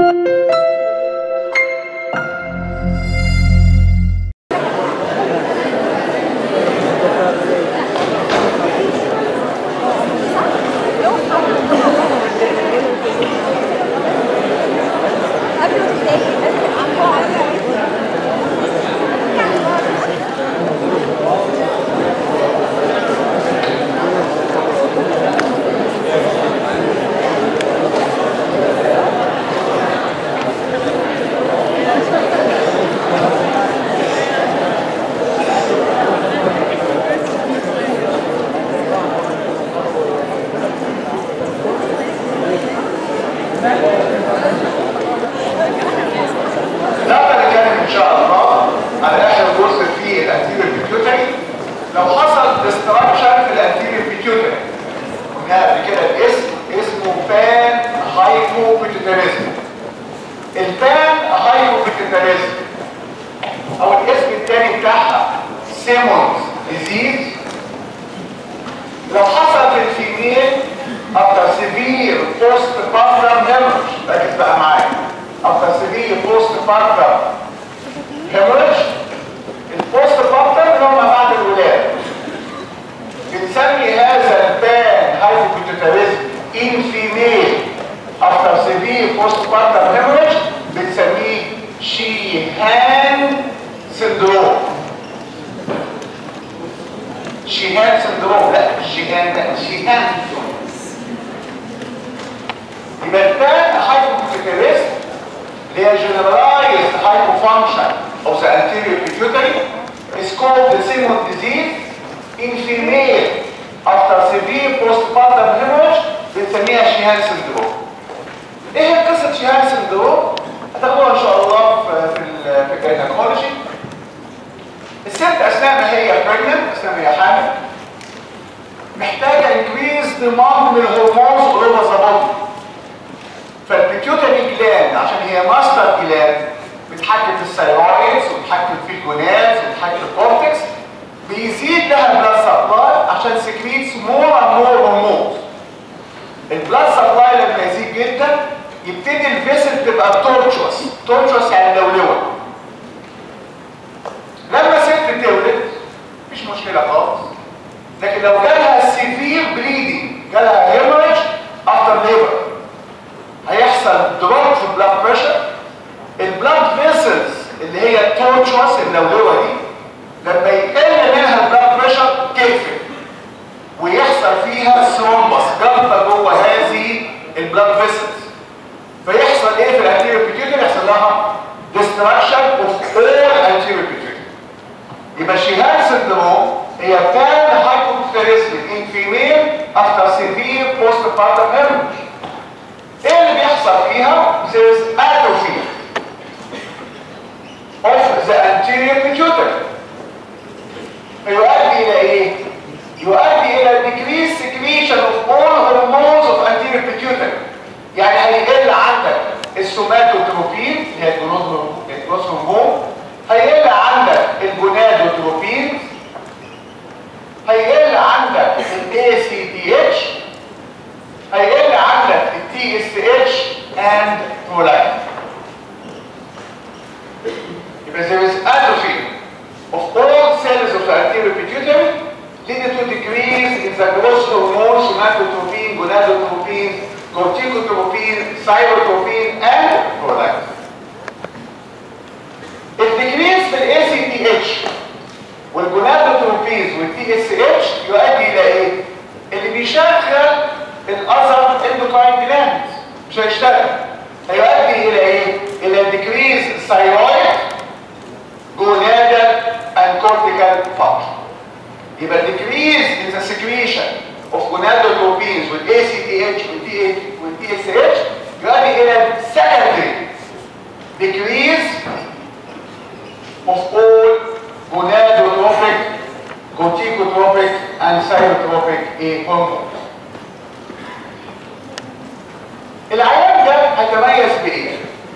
العيان ده هيتميز بايه؟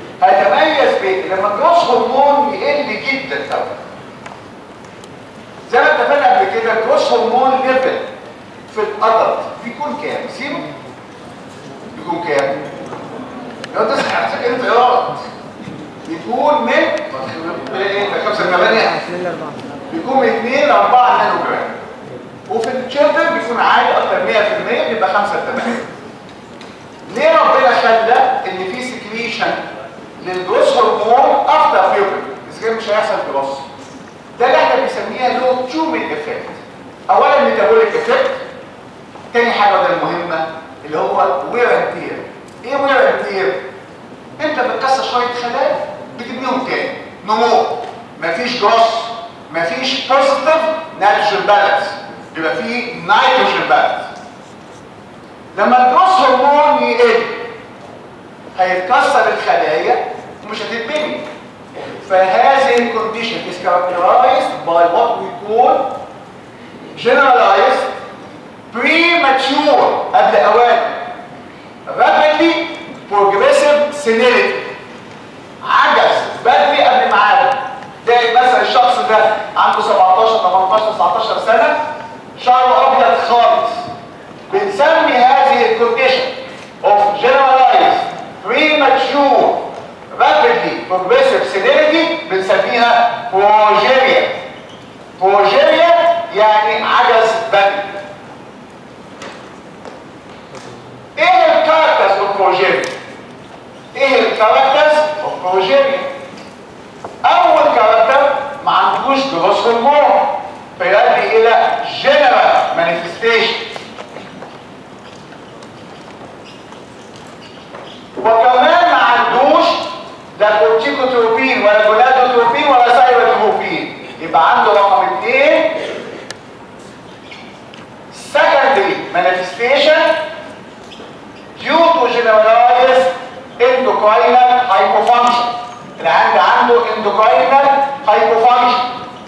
هيتميز بايه؟ لما الجروث هرمون يقل جدا طبعا. زي ما اتفقنا قبل كده الجروث هرمون ليفل في الادلت بيكون كام؟ سيبه؟ بيكون كام؟ لو تصحى على انت بيكون من 5 ل 8 بيكون من 2 ل 4 نانو جرام، وفي التشيلدرن بيكون عالي اكتر 100% بيبقى 5 ل 8. ليه ربنا خلى ان في سكريشن للجروث هرمون افتر بيوبرتي؟ ازاي مش هيحصل جروث؟ ده اللي احنا بنسميها له تيومر افكت. اولا ميتابوليك افكت، تاني حاجه وده المهمه اللي هو وير اند تير. ايه وير اند تير؟ انت بتكسر شويه خلايا بتبنيهم تاني، نمو، مفيش جروث، مفيش بوزيتيف نيتروجين بالانس، يبقى فيه نيتروجين بالانس. لما الجروث هرمون يقل هيتكسر الخلايا ومش هتتبني. فهذه الكونديشن is characterized by what we call generalized premature قبل اوان rapidly progressive senility، عجز بدري قبل ميعاده. تلاقي مثلا الشخص ده عنده 17 18 19 سنه شعره ابيض خالص. بنسمي هذه الكونديشن of generalized premature rapidly progressive senility بنسميها بروجيريا. بروجيريا يعني عجز بدري. ايه الكاركترز اوف بروجيريا؟ ايه الكاركترز اوف بروجيريا؟ اول كاركتر ما عندوش جروث هرمون فيؤدي الى جنرال مانيفستيشن، وكمان ما عندوش لا كورتيكوتروبين ولا جونادوتروبين ولا سايروتروبين. يبقى عنده رقم 2 secondary manifestation due to generalized endocrinal hypofunction. العيان عنده endocrinal hypofunction.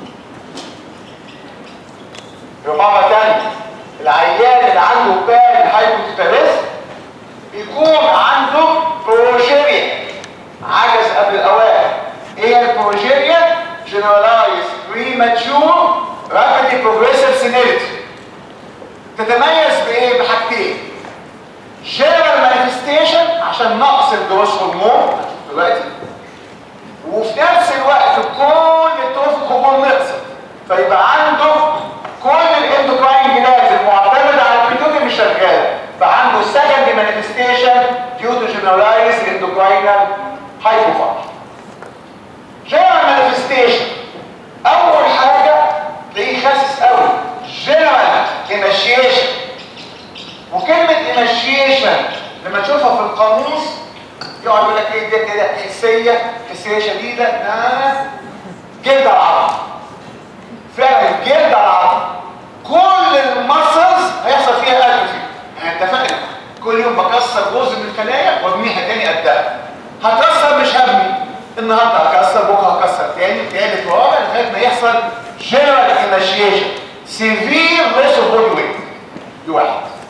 يبقى مرة تانية العيان اللي عنده بان هايبوثيتاليزم يكون عنده بروجيريا، عجز قبل الاوان. ايه البروجيريا؟ generalized premature rapidly progressive senility. تتميز بايه؟ بحاجتين: general manifestation عشان نقص الجروث هرمون دلوقتي، وفي نفس الوقت كل التروفيك هرمون نقصت، فيبقى عنده كل الاندوكراين جلاندز المعتمده على البيتوتي مش شغاله، فعنده secondary manifestation due to generalized endocrinal hypofunction. general manifestation اول حاجه تلاقيه خاسس قوي، general emaciation. وكلمه emaciation لما تشوفها في القاموس يقعد يقول لك ايه ده كده حسيه شديده، جلد العظم. فعلا جلد العظم كل المسلز هيحصل فيها اتروفي. يعني انت فاهم كل يوم بكسر جزء من الخلايا وابنيها تاني قدها. هكسر مش هبني، النهارده هكسر بكره هكسر تاني تالت ورابع لغايه ما يحصل جنرال ايماشيشن سيفير لوس اوف بودي ويت. دي واحد.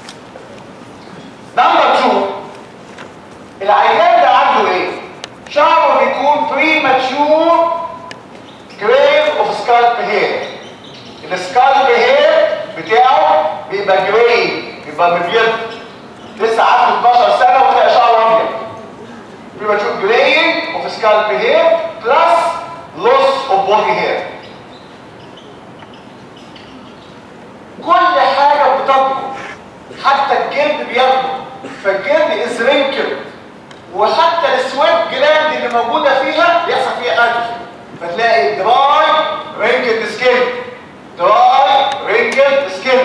نمبر 2 العيان ده عنده ايه؟ شعره بيكون بريماتشور جريف اوف سكالب هير. السكالب هير بتاعه بيبقى جراي، بيبقى مبيض، لسه عنده 12 سنه وتلاقي شعره ابيض. بريماتشور جراي اوف سكالب هير بلس لوس اوف بودي هير. كل حاجه بتطبق، حتى الجلد بيطبق، فالجلد از رينكل، وحتى السويت جلاند اللي موجوده فيها بيحصل فيها اتروفي، فتلاقي دراي رينكل سكين، دراي رينكل سكين،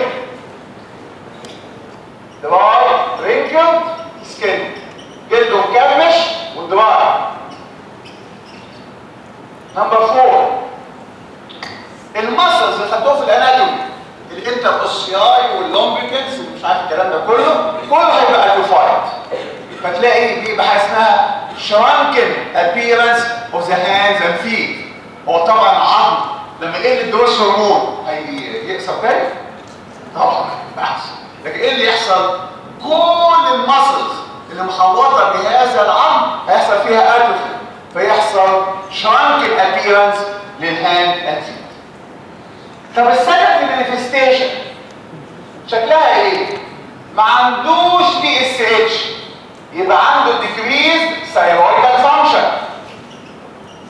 دراي رينكل سكين، جلده مكرمش ودراي. نمبر 4 المسلز اللي خدوه في الاناتومي، الانتر اوسياي واللومبيكنز ومش عارف الكلام ده كله هيبقى اتروفايد، فتلاقي بيبقى حاجه اسمها shrunken appearance of the hands and feet. هو طبعا عظم لما يقل الجروث هرمون هيكسر تاني؟ طبعا احسن. لكن ايه اللي يحصل؟ كل المسلز اللي محوطه بهذا العظم هيحصل فيها اتروفي، فيحصل shrunken appearance للهاند and feet. طب السكند مانيفستيشن شكلها ايه؟ ما عندوش TSH، يبقى عنده decreased thyroidal function.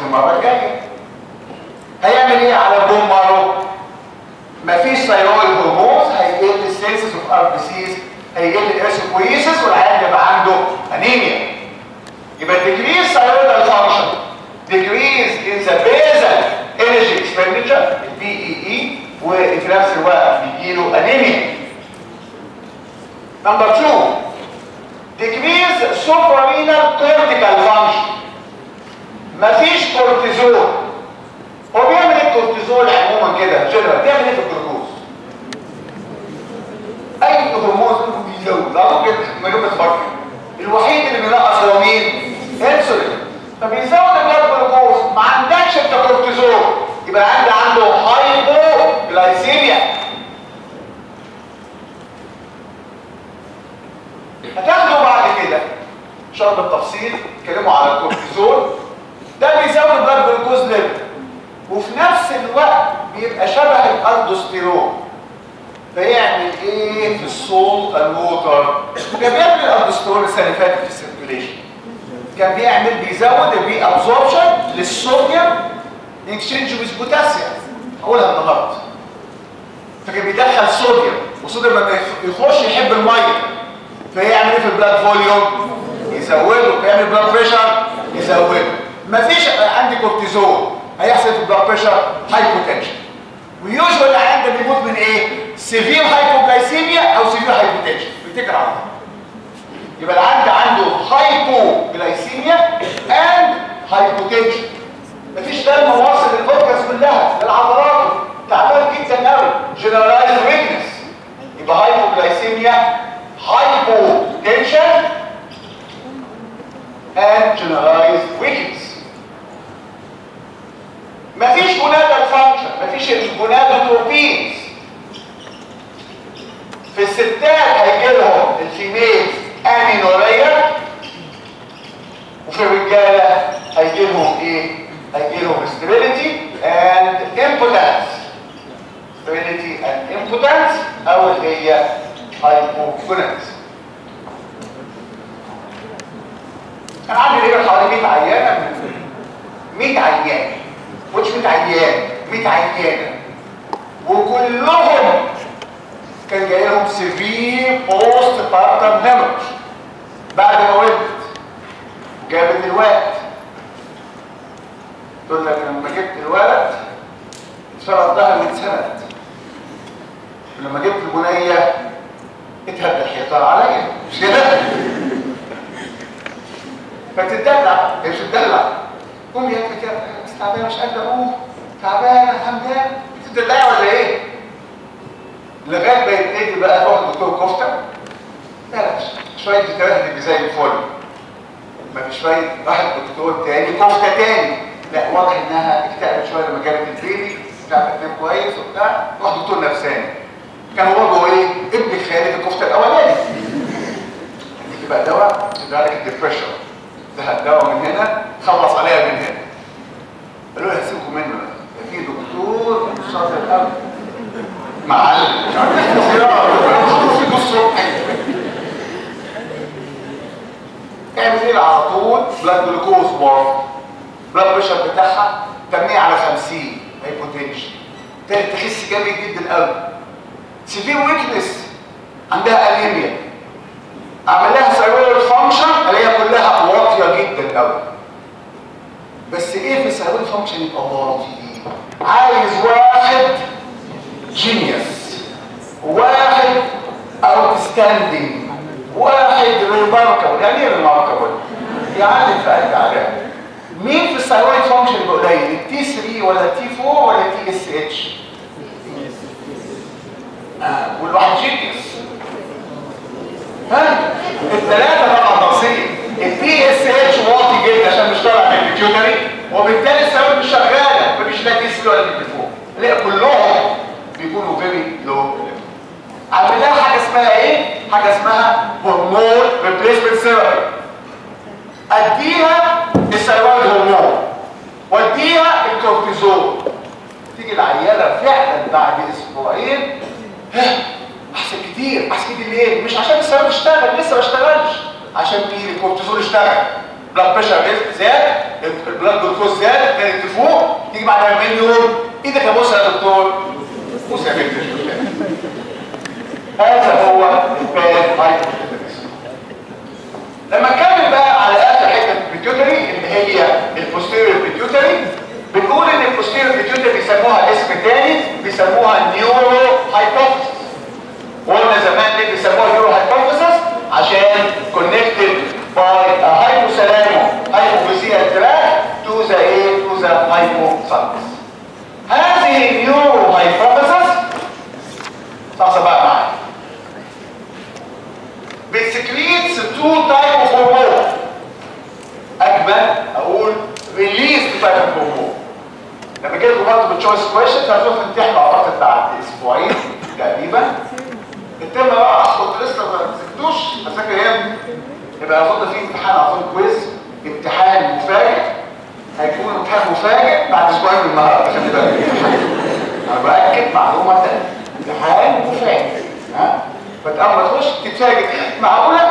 المره الجايه. هيعمل ايه على البون مارو؟ مفيش ثايرويد هرمونز، هيقل السيلسز اوف ار بي سيز، هيقل الاسوكويسس، والعيان يبقى عنده انيميا. يبقى decrease thyroidal function, decrease in the basal energy expenditure الBEE، وفي نفس الوقت بيجيله انيميا. نمبر 2 decrease suprarenal cortical function. مفيش كورتيزول. هو بيعمل ايه الكورتيزول عموما كده جنرال؟ بيعمل ايه في الجلوكوز؟ اي هرمون بيزود لا ممكن ملوك تفكر. الوحيد اللي بينقص هو مين؟ انسولين. فبيزود البلاد جلوكوز. ما عندكش انت كورتيزول، يبقى عنده هايبوجلايسيميا. هتاخدوا بعد كده ان شاء الله بالتفصيل اتكلموا على الكورتيزول. ده بيزود البلاد جلوكوز ليفل، وفي نفس الوقت بيبقى شبه الالدوستيرون. فيعمل ايه في السولت الووتر؟ كان بيعمل الالدوستيرون السنه اللي فاتت في السيركيوليشن. كان بيزود الري ابزوربشن للصوديوم اكسشينج ويز بوتاسيوم. هقولها النهارده. فكان بيدخل صوديوم، والصوديوم لما يخش يحب الميه، فيعمل ايه في البلاد فوليوم؟ يزوده. فيعمل بلاد بريشر؟ يزوده. مفيش عندي كورتيزول، هيحصل في البلاد بريشر هايبوتنشن. ويوجوال العيان ده بيموت من ايه؟ سيفير هايبوجلايسيميا او سيفير هايبوتنشن. بيفتكر على طول. يبقى العيان عنده هايبوجلايسيميا اند هايبوتنشن. مفيش دم واصل للفوكس كلها للعضلات، تعبان جدا قوي، جنرالايز ويكنس. يبقى هايبوجلايسيميا، هايبوتنشن and generalized weakness. مفيش جونادال فانكشن، مفيش الجونادوتروبينز. في الستات هيجي لهم الفيميل امينوريا، وفي الرجاله هيجي لهم ايه؟ هيجي لهم sterility and impotence. sterility and impotence او اللي هي hypogonadism. كان عندي هنا حوالي 100 عيانه، 100 عيان، مش 100 عيان، 100 عيانه، وكلهم كان جاي لهم سيفير بوست بارتم هيموريج بعد ما ولدت جابت الولد. تقول لك لما جبت الولد اتفرد ظهري واتسند، ولما جبت البنيه اتهد الحيطان عليا، مش كده؟ فتدلع، هي مش تدلع. قوم يا ابني كده، بس تعبانه مش قادره اقوم، تعبانه همدان، بتدلعي ولا ايه؟ لغايه ما يبتدي بقى تروح دكتور كفته، بلاش شويه فيتامينات اللي زي الفل. ما فيش شويه راحت دكتور تاني كفته تاني، لا واضح انها اكتئبت شويه لما جابت البيبي، بتاع تنام كويس وبتاع، روح دكتور نفساني. كان هو برضه ايه؟ ابنك خالد الكفته الاولاني. دي بقى دواء يديها لك الدبريشن. ده دواء من هنا خلص عليها من هنا. قالوا لي هسيبكم منه ده في دكتور شاطر قوي معلم مش عارف في الصبح. اعمل ايه على طول؟ بلاد جلوكوز وورد، بلاد بريشر بتاعها تمنيه على 50 هايبوتنشن. تخس جامد جدا قوي. سيفير ويكنس، عندها انيميا، اعمل لها ثايرويد فانكشن اللي هي كلها واطيه جدا قوي. بس ايه في الثايرويد فانكشن يبقى واطي؟ عايز واحد جينيوس، واحد اوتستاندينج، واحد ريماركابل. يعني ايه ريماركابل؟ يعني في قلب عليها. مين في الثايرويد فانكشن يبقى قليل؟ التي 3 ولا التي 4 ولا التي اس اتش؟ والواحد جينيوس. ها؟ الثلاثه طبعا ناقصين. التي اس اتش واطي جدا عشان مش طالع من البيتيوتري، وبالتالي الثايرويد مش شغاله، مفيش لا تي 3 ولا تي 4. لا كلهم بيكونوا فيري لو. عامل لها حاجه اسمها ايه؟ حاجه اسمها هرمون ريبليسمنت ثيرابي. اديها الثايرويد هرمون واديها الكورتيزول. تيجي العياله فعلا بعد اسبوعين احسن كتير. احسن كتير ليه؟ مش عشان الثايرويد اشتغل، لسه ما اشتغلش، عشان مين؟ الكورتيزول اشتغل، البلاد بريشر زاد، البلاد جلوكوز زاد، ابتدت تفوق، تيجي بعد 40 يوم ايدك يا بص يا دكتور بص يا بنت. هذا هو الباد هايبوثيلاميزم. لما نكمل بقى على اخر حته البيتيوتري اللي هي البوستيريور بيتيوتري، بنقول ان البوستيريور بيتيوتري بيسموها اسم تاني، بيسموها نيورو هايبوثيسيس. وقلنا زمان ليه بيسموها نيورو هايبوثيسيس؟ عشان connected by a hypothalamo hypophyseal tract to the hypothalamus. هذه النيورو هايبوثيسيس صح بقى معايا بتسكريتس تو تايب اوف هرمون. اجمل اقول ريليز تايب اوف هرمون. لما جيت برضه بالتشويس كويشن هتروح تمتحن اعتقد بعد اسبوعين تقريبا. الترم بقى كنت لسه ما مسكتوش فاكر ايه؟ يبقى هاخد فيه امتحان عفوا كويز، امتحان مفاجئ، هيكون امتحان مفاجئ بعد اسبوعين من النهارده عشان تبقى انا باكد معلومه ثانيه، امتحان مفاجئ ها؟ فاول ما تخش تتفاجئ معقوله؟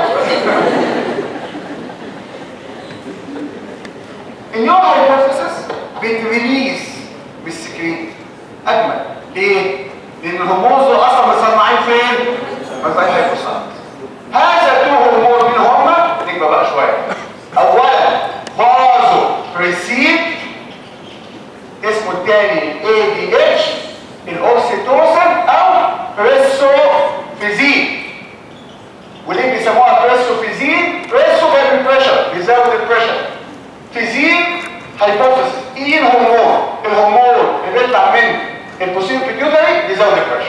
النيورو هايبوثيسيس بتريليز بالسكريت اجمل. ليه؟ لان الهرمونز دول اصلا متصنعين فين؟ مصنعين في الهيبوثالاموس. هذا تو هرمون مين هما؟ نكبر بقى شويه. اولا فازو بريسين اسمه الثاني ADH الاوكسيتوسين او بريسوفيزين. وليه بيسموها بريسوفيزين؟ بريسو بيعمل بريشر، بيزود البريشر. فيزين هايبوثيسيس ايه الهرمون؟ الهرمون اللي بيطلع من البوستيريور بيتيوتري بيزود البريشر.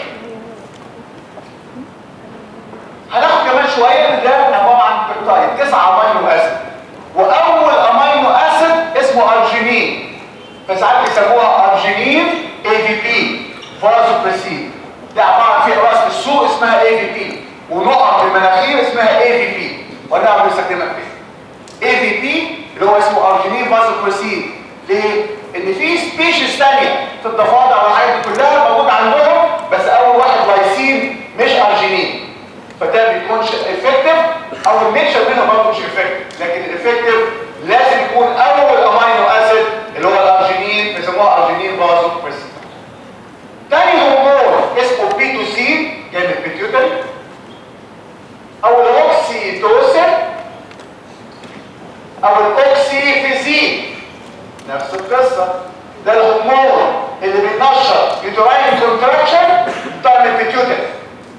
هناخد كمان شويه ده عباره عن بيبتايد 9 امينو اسيد، واول امينو اسيد اسمه ارجينين، فساعات بيسموها ارجينين AVP فازوبريسين. ده عباره عن فيه راس في السوق اسمها AVP، ونقط في المناخير اسمها AVP، وانا بنستخدمها فين؟ AVP اللي هو اسمه ارجينين فازوبريسين. ليه؟ ان في سبيشيز ثانيه في الضفادع والحاجات دي كلها موجود عندهم، بس اول واحد لايسين مش ارجينين، فده ما بيكونش افكتيف، او النيتشر منه برضه مش افكتيف، لكن الافكتيف لازم يكون اول امينو اسيد اللي هو الارجينين، بيسموها ارجينين فازوبريسين. تاني هرمون اسمه بيتوسين جاي من البيتيوتري، او الاوكسيتوسين او الاوكسيفيزين، نفس القصه. ده الهرمون اللي بينشط يوتراين كونتراكشن بتاع البيتيوتري.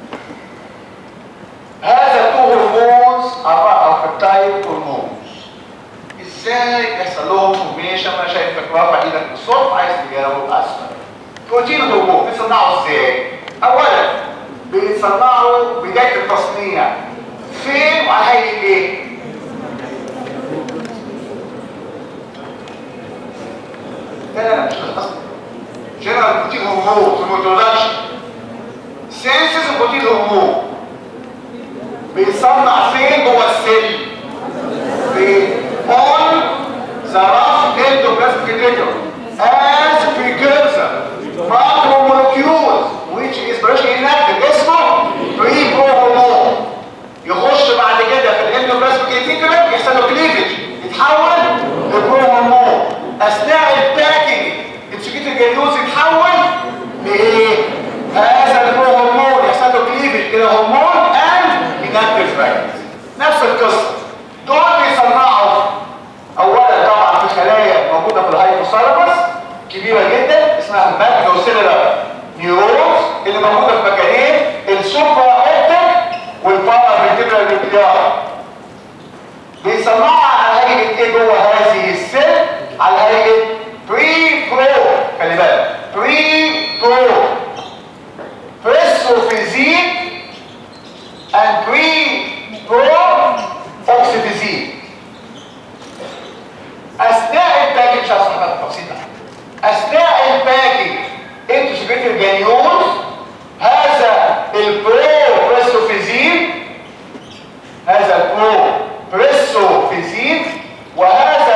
هذا تو هرمونز اربعه بيبتايد هرمونز. ازاي يحصل لهم فورميشن؟ انا شايفك رافع ايدك بالصوت عايز تجاوب اسفل. بروتين هرمون بيتصنعوا ازاي؟ اولا بيتصنعوا بدايه التصنيع فين وعلى هيئه ايه؟ لا مش القصد. جنرال بروتين هرمون في البرودكشن. سينسز البروتين هرمون بيصنع فين جوه السيل؟ في on the rough endoplasmic reticulum as precursor macromolecule which is partially inactive اسمه pre-pro hormone. يخش بعد كده في الاندوبلازميك ريتيكولم يحصل له كليفج يتحول لبرو هرمون. اثناء الباكينج السكريت الجليوز يتحول لايه؟ هذا البرو هرمون يحصل له كليفج الى هرمون inactive fragments. نفس القصه. دول بيصنعوا اولا طبعا في خلايا موجوده في الهايبوثالاموس كبيره جدا اسمها الماكروسيلولار نيورونز اللي موجوده في مكانين السوبرا اوبتيك والبارا فيرتيبرال نيوكليار. بيصنعها على هيئه ايه جوه هذه السيل؟ على هيئه بري برو، خلي بالك بري برو بريسوفيزين and pre-pro-oxytocin. اثناء الباكج مش هشرح لك التفصيل ده. اثناء الباكج انتوا سكريت الجانيولز هذا البرو-بريسوفيزين، هذا البرو-بريسوفيزين وهذا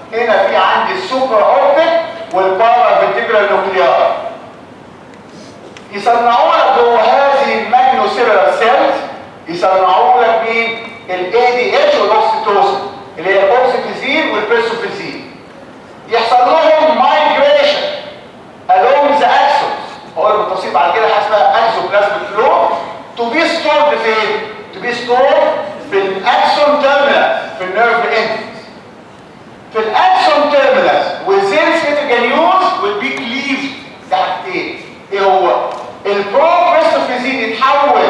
هنا في عندي السوبرا اوبتيك والبارا فنتيكولار نوكليار. يصنعوا لك جوه هذه الماجنو سيلولار سيلز، يصنعوا لك مين؟ الاي دي اتش والاوكسيتوسين اللي هي الاوكسيتوسين والبريسوفيزين. يحصل لهم مايجريشن along the axons، هقول بالتفصيل بعد كده حاجه اسمها اكسوبلازميك فلو، تو بي ستورد فين؟ تو بي ستورد في الاكسون تيرمينال في النيرف اند. في الاكسون تيرمينال within سيتوجانيوز will be cleaved تحتين. ايه هو؟ البروبريسوفيزين يتحول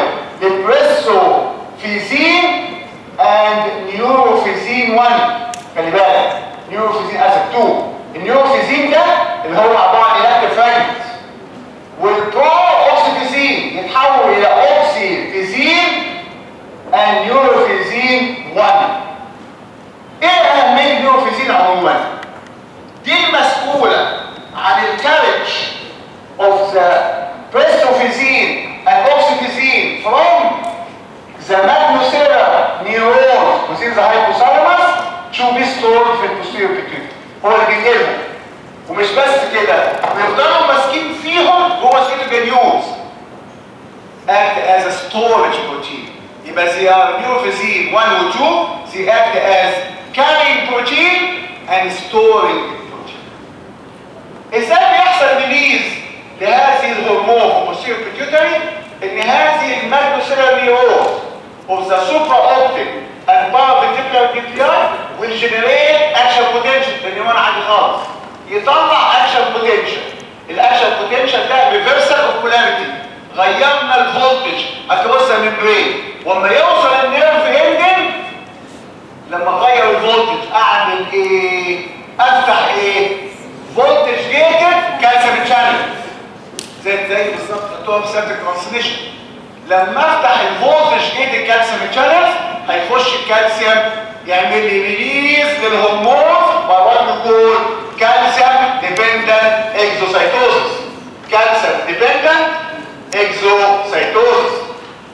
لبريسوفيزين and نيوروفيزين 1. خلي بالك نيوروفيزين اسف 2. النيوروفيزين ده اللي هو عباره عن الاكتيف فراجمنت، والبرو اوكسيفيزين يتحول الى اوكسيفيزين and نيوروفيزين 1. ايه اهميه النيوروفيزين عموما؟ دي المسؤوله عن الكارج of the prestophysin and oxytocin from the magnocellular neurons within the hypothalamus to be stored في البوستيريور بيتيوتري. هو اللي بينقلهم. ومش بس كده، بيفضلوا ماسكين فيهم جوه السيتوجانيوز act as a storage protein. يبقى they are neurophysin 1 و 2 they act as carrying protein and storing protein. ازاي بيحصل ريليز لهذه الهرمون في البوستيريور بيتيوتري؟ ان هذه الماجنوسيلولار نيورونز of the supraoptic and paraventricular nuclei will generate action potential. النيورون عندي خالص يطلع action potential. الاكشن potential ده ريفرسال اوف بولاريتي، غيرنا الفولتج اكروس الممبرين. واما يوصل النيرف اندنج، لما اغير الفولتج اعمل ايه؟ افتح ايه؟ فولتج جيتد كالسيوم شانل زي بالظبط بتوع سيرتك ترانسميشن. لما افتح الفولتج جيتد كالسيوم شانلز هيخش الكالسيوم يعمل لي ريليز للهرمون وبرضه يقول كالسيوم ديبندنت اكزوسايتوزس. كالسيوم ديبندنت اكزوسايتوزس.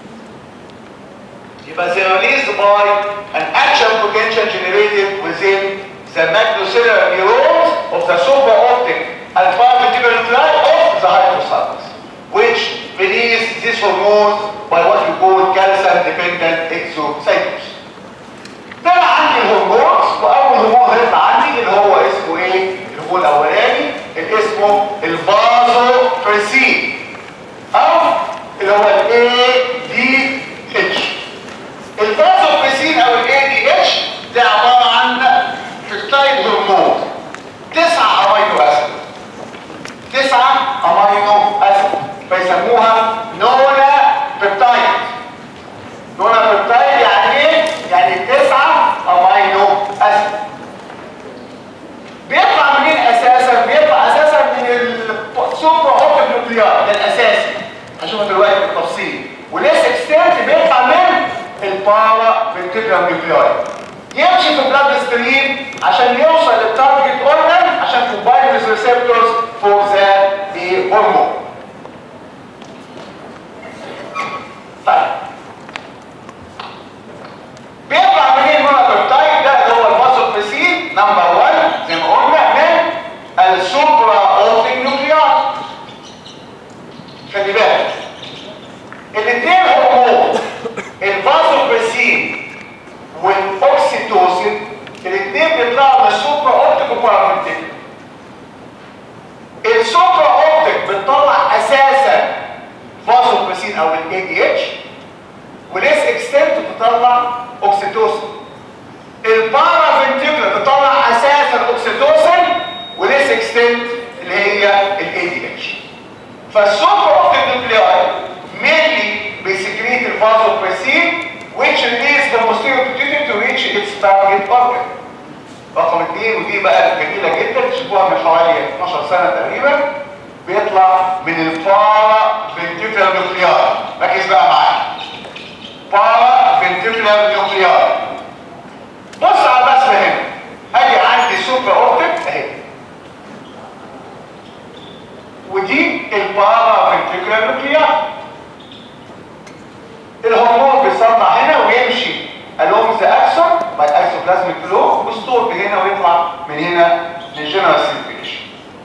يبقى they are released by an action potential generated within the magnocellular neurons of the supraoptic and paraventricular nuclei of the hypothalamus, which release this hormone by what we call calcium-dependent exocytosis. طلع عندي الهرمونز، واول هرمون هيطلع عندي اللي هو اسمه ايه؟ الهرمون الاولاني اللي اسمه الفازوبريسين، او اللي هو ADH. الفازوبريسين او ADH ده عباره عن بيبتايد هرمون 9 امينو اسيد. 9 امينو اسيد فيسموها نونا بيبتايد. نونا بيبتايد يعني ايه؟ يعني 9 امينو اسيد. بيطلع منين اساسا؟ بيطلع اساسا من السوبر اوبتيك نوكليار، ده الاساسي هشوفه دلوقتي بالتفصيل. وليس اكستنت بيطلع من البارا فنتيكولار نوكليار، يمشي في البلاد ستريم عشان يوصل للتارجت اورجان عشان كومباين وذ ريسبتورز فور ذا هرمون. طيب بيطلع منين المونوبيبتايد ده اللي هو الفازوبريسين؟ نمبر 1 زي ما قلنا من السوبرا اوبتيك نوكليار. خلي بالك الاثنين هرمون الفازوبريسين والاوكسيتوسين الاثنين بيطلعوا من السوبرا اوبتيك وبارافنتيكولار. السوبرا اوبتيك بتطلع اساسا فازوبريسين او الاي دي اتش، وليس اكستنت بتطلع اوكسيتوسين. البارافنتيكولار بتطلع اساسا اوكسيتوسين وليس اكستنت اللي هي الاي دي اتش. فالسوبرا اوبتيك نوكلياي mainly بيسكريت الفازوبريسين which release the posterior pituitary to reach its target organ. رقم 2 ودي بقى جميله جدا تشوفوها من حوالي 12 سنه تقريبا، بيطلع من البارا فنتيكولار نوكليار. ركز بقى معايا. بارا فنتيكولار نوكليار. بص على الرسمه هنا. ادي عندي سوبر اوبتيك اهي. ودي البارا فنتيكولار نوكليار. الهرمون بيصنع هنا ويمشي along the axon by isoplasmic flow وستور هنا ويطلع من هنا للجنرال سيركيليشن.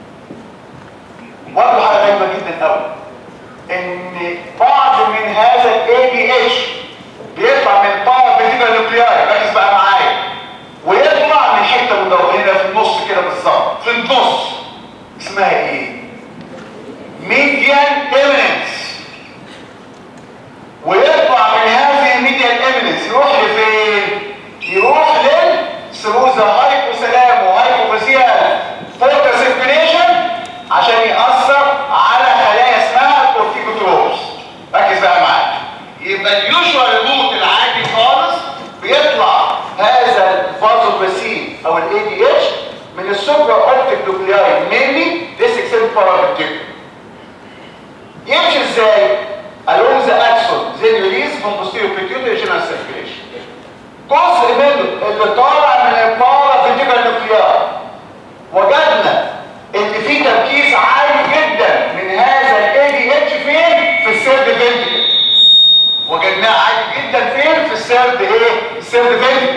برضه حاجه غريبه جدا قوي ان بعض من هذا الاي بي اتش بيطلع من باور فيتيكال نيوكلياي، ركز بقى معايا، ويطلع من حته مدونة في النص كده بالظبط، في النص اسمها ايه؟ ميديان ايميننس. ويطلع من هذه الميديان ايميننس يروح لفين؟ يروح للسيروزا هايبوثالامو هايبوفيزيال فوكس سيركيليشن عشان يأثر على خلايا اسمها الكورتيكوتروبس. ركز بقى معايا. يبقى اليوجوال روت العادي خالص بيطلع هذا الفازوبريسين او الاي دي اتش من السوبرا اوبتيك نيوكلياي مينلي ديس اكسنت بارافيتيك. يمشي ازاي؟ along the axon then release from posterior pituitary general circulation. جزء منه اللي طالع من البارافيتيكال نيوكلياي وجدنا ان في تركيز عالي جدا من هذا الاي دي اتش فين؟ في السيرد فينتريكل. وجدناه عالي جدا فين؟ في السيرد ايه؟ السيرد فينتريكل.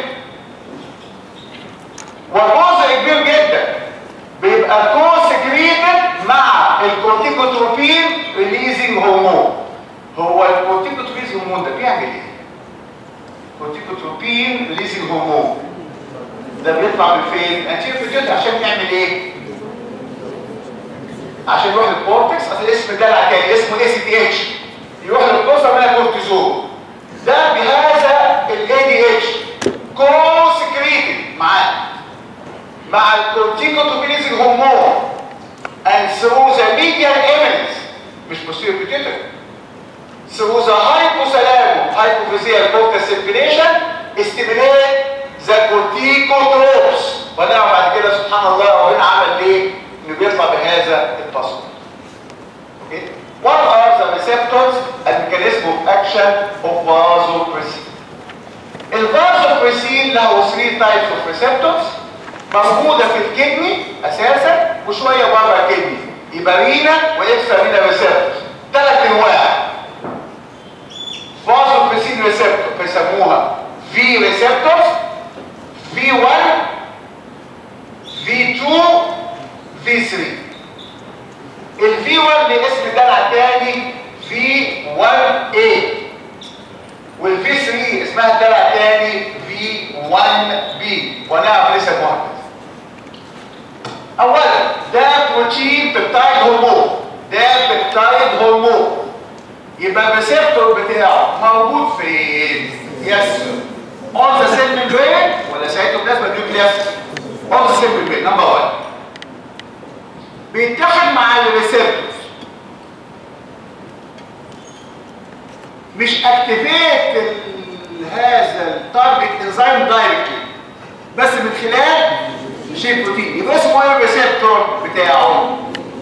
وجزء كبير جدا بيبقى كونسكريتد مع الكورتيكوتروبين ريليزنج هرمون. هو الكورتيكوتروبين هرمون ده بيعمل ايه؟ كورتيكوتروبين ريليزنج هرمون ده بيطلع من فين؟ انتيريور بيتيوتري عشان يعمل ايه؟ عشان يروح للكورتكس. اصل اسم دلع تاني اسمه اي سي تي اتش، يروح للكورتكس منها كورتيزون. ده بهذا الاي دي اتش كونسكريتد مع الكورتيكوتروبينيزنج هرمون and through the medial eminence مش posterior pituitary through the hypothalamus hypophyseal focus circulation stimulate the corticotropes. ونعرف بعد كده سبحان الله ربنا عمل ليه انه بيطلع بهذا التصوير. Okay? What are the receptors and mechanism of action of vasopressin? الفازوبريسين له 3 types of receptors موجودة في الكدني اساسا وشوية بره الكدني، يبقى رينا واكسترا رينا ريسبتورز. 3 انواع فازوبريسين ريسبتور بيسموها في ريسبتورز، في 1 في 2 في 3. الفي 1 لاسم دلع تاني في 1A، والفي 3 اسمها الدلع تاني في 1B. ونعرف ليه سموها كده. اولا ده بروتين بيبتايد هرمون، ده بيبتايد هرمون، يبقى الريسبتور بتاعه موجود فين؟ يس اون ذا سيل ميمبرين ولا سايتوبلازما نيوكليوس؟ اون ذا سيل ميمبرين. نمبر 1 بيتحد مع الريسبتورز، مش اكتيفيت هذا التارجت انزيم دايركتلي بس من خلال جي بروتين. يبقى اسمه ايه الريسبتور بتاعه؟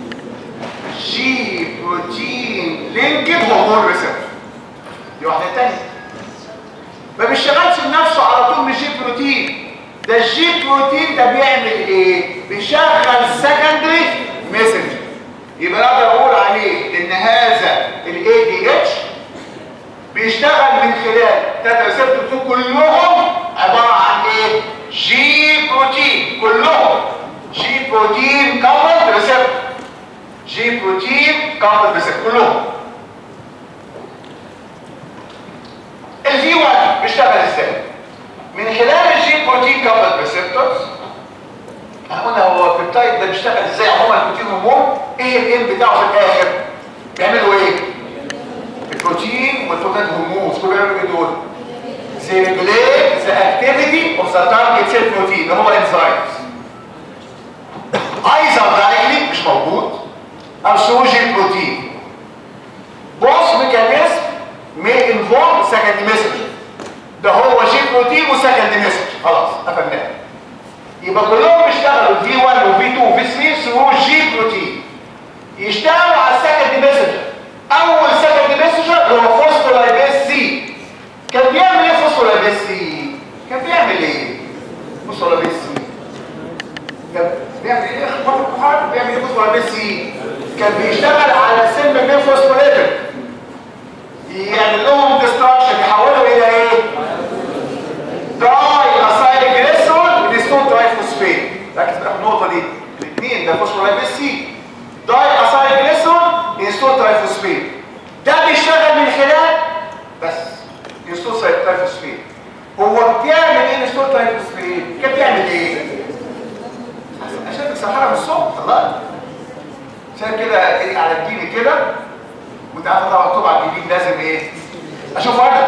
جي بروتين لينكد هرمون ريسبتور. دي واحده ثانيه. ما بيشتغلش بنفسه على طول من جي بروتين، ده الجي بروتين ده بيعمل ايه؟ بيشغل سكندري ميسنجر. يبقى اقدر اقول عليه ان هذا الاي دي اتش بيشتغل من خلال 3 ريسبتور كلهم عباره عن ايه؟ جي بروتين، كلهم جي بروتين كابلد ريسبتور، جي بروتين كابلد ريسبتور كلهم. الفي 1 بيشتغل ازاي؟ من خلال الجي بروتين كابلد ريسبتورز. قلنا هو البيبتايد ده بيشتغل ازاي عموما؟ البروتين هرمون ايه الام بتاعه في الاخر؟ بيعملوا ايه؟ البروتين والبروتين هرمون كل بيعملوا ايه دول؟ they regulate the activity of the target cell protein اللي هو enzymes. either directly مش موجود او through gene protein. both mechanism may involve second messenger. ده هو gene protein وsecond messenger. خلاص قفلناه. يبقى كلهم بيشتغلوا في 1 وفي 2 وفي 3 through gene protein. يشتغلوا على السكند messenger. اول سكند messenger هو فوسفولايبيز سي. كان بيعمل ايه فوسفولايبيز سي؟ كان بيعمل ايه؟ فوسفولايبيز سي كان بيعمل ايه؟ بيعمل ايه فوسفولايبيز سي؟ كان بيشتغل على السيل ميمبرين فوسفوليبيد، يعمل لهم ديستراكشن، يحولوا الى ايه؟ داي اسايل جليسرول ديستون ركز بقى في النقطه دي. الاثنين ده فوسفولايبيز سي، داي اسايل جليسرول، انستول ترايفوسفيت. ده بيشتغل من خلال بس انستول ترايفوسفيت. هو بيعمل ايه انستول ترايفوسفيت؟ كان بيعمل ايه؟ عشان تكسرها من الصبح طلعت. عشان كده ايه على الجيني كده، وانت عارف طبعا مكتوب على الجبين لازم ايه؟ اشوف انا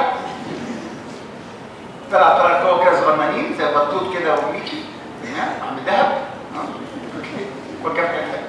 طلع كده كده صغننين زي بطوط كده وميكي عم دهب. وكم كان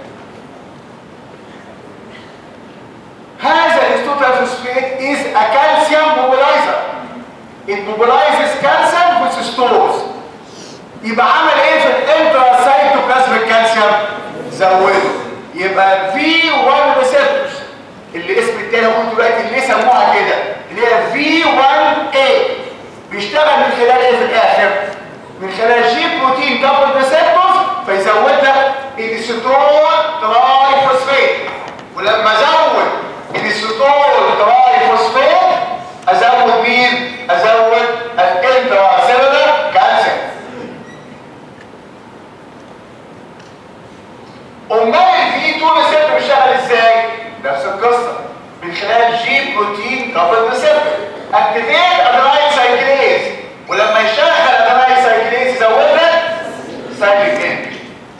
هذا الانستوترافوسفيت is a calcium mobilizer. It mobilizes calcium which stores. يبقى عمل ايه في الانتراسايتوبلازميك كالسيوم؟ زوده. يبقى V1 receptors اللي اسم التاني قلت دلوقتي اللي سموها كده اللي هي V1A بيشتغل من خلال ايه في الاخر؟ من خلال جي بروتين دبل ريسبتورز فيزود لك الانستول ترايفوسفيت. ولما ازود الانستول ترايفوسفيت ازود مين؟ ازود الانتراسيلولار كالسيوم. امال الفي 2 ريسبتور بيشتغل ازاي؟ نفس القصه من خلال جي بروتين دبل ريسبتور اكتيفيت ادراين سايكليز. ولما يشغل ادراين سايكليز يزود لك سايكليك انرجي.